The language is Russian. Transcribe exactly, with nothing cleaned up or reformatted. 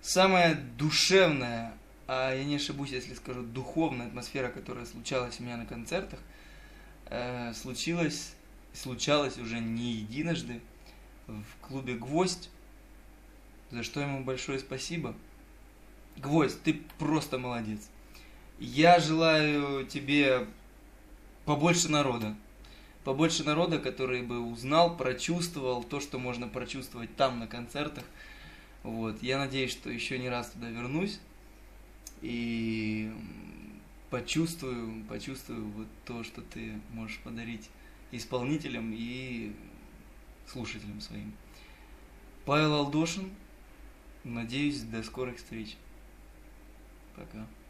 самая душевная, а я не ошибусь, если скажу духовная атмосфера, которая случалась у меня на концертах, э, случилась, случалась уже не единожды в клубе «Гвоздь», за что ему большое спасибо. Гвоздь, ты просто молодец. Я желаю тебе побольше народа. Побольше народа, который бы узнал, прочувствовал то, что можно прочувствовать там, на концертах. Вот. Я надеюсь, что еще не раз туда вернусь и почувствую, почувствую вот то, что ты можешь подарить исполнителям и слушателям своим. Павел Алдошин. Надеюсь, до скорых встреч. Пока.